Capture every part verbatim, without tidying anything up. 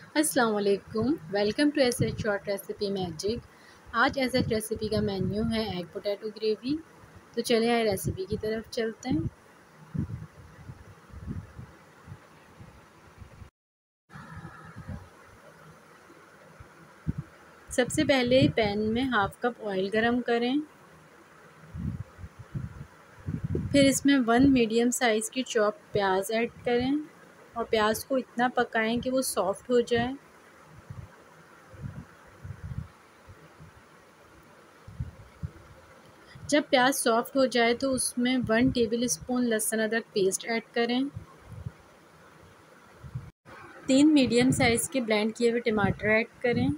अस्सलाम वालेकुम। Welcome to S H short recipe magic. आज एस एच रेसिपी का मेन्यू है एग पोटैटो ग्रेवी। तो चले आए रेसिपी की तरफ चलते हैं। सबसे पहले पैन में हाफ़ कप ऑयल गरम करें। फिर इसमें वन मीडियम साइज़ की चॉप प्याज ऐड करें और प्याज को इतना पकाएं कि वो सॉफ्ट हो जाए। जब प्याज सॉफ्ट हो जाए तो उसमें वन टेबल स्पून लहसुन अदरक पेस्ट ऐड करें। तीन मीडियम साइज़ के ब्लेंड किए हुए टमाटर ऐड करें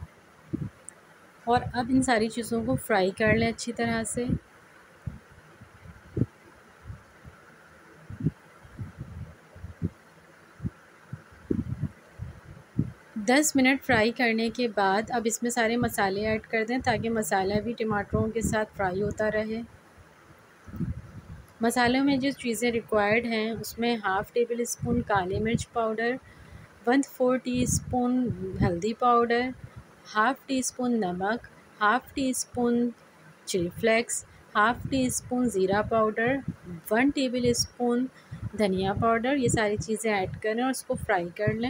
और अब इन सारी चीज़ों को फ्राई कर लें अच्छी तरह से। दस मिनट फ्राई करने के बाद अब इसमें सारे मसाले ऐड कर दें ताकि मसाला भी टमाटरों के साथ फ्राई होता रहे। मसालों में जो चीज़ें रिक्वायर्ड हैं उसमें हाफ़ टेबल स्पून काली मिर्च powder, one four teaspoon हल्दी पाउडर, हाफ़ टी स्पून नमक, half teaspoon chilli flakes, half teaspoon ज़ीरा पाउडर, वन टेबल स्पून धनिया पाउडर, ये सारी चीज़ें ऐड करें और उसको फ्राई कर लें।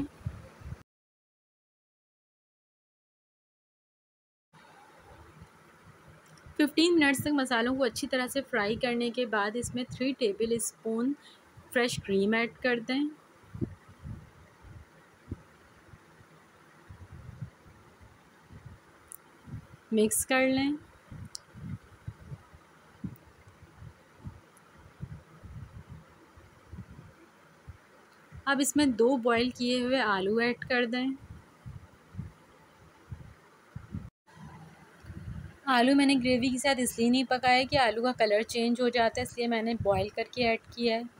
फिफ्टीन मिनट्स तक मसालों को अच्छी तरह से फ्राई करने के बाद इसमें three tablespoon fresh cream add कर दें। मिक्स कर लें। अब इसमें दो बॉईल किए हुए आलू ऐड कर दें। आलू मैंने ग्रेवी के साथ इसलिए नहीं पकाया कि आलू का कलर चेंज हो जाता है, इसलिए मैंने बॉईल करके ऐड किया है।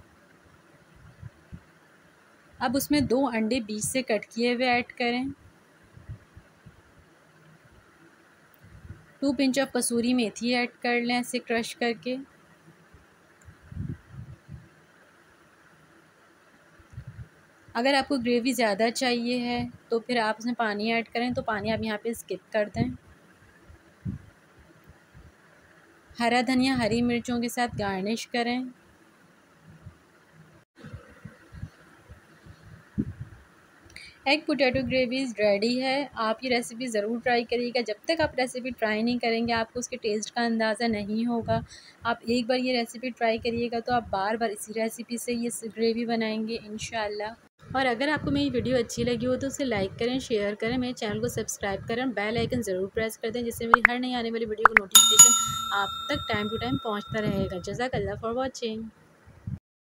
अब उसमें दो अंडे बीच से कट किए हुए ऐड करें। टू पिंच ऑफ कसूरी मेथी ऐड कर लें ऐसे क्रश करके। अगर आपको ग्रेवी ज़्यादा चाहिए है तो फिर आप उसमें पानी ऐड करें, तो पानी आप यहाँ पे स्किप कर दें। हरा धनिया हरी मिर्चों के साथ गार्निश करें। एग पोटैटो ग्रेवी रेडी है। आप ये रेसिपी ज़रूर ट्राई करिएगा। जब तक आप रेसिपी ट्राई नहीं करेंगे आपको उसके टेस्ट का अंदाज़ा नहीं होगा। आप एक बार ये रेसिपी ट्राई करिएगा तो आप बार बार इसी रेसिपी से ये ग्रेवी बनाएंगे इंशाल्लाह। और अगर आपको मेरी वीडियो अच्छी लगी हो तो उसे लाइक करें, शेयर करें, मेरे चैनल को सब्सक्राइब करें, बेल आइकन ज़रूर प्रेस कर दें जिससे मेरी हर नई आने वाली वीडियो को नोटिफिकेशन आप तक टाइम टू टाइम पहुँचता रहेगा। जज़ाकल्लाह फॉर वॉचिंग।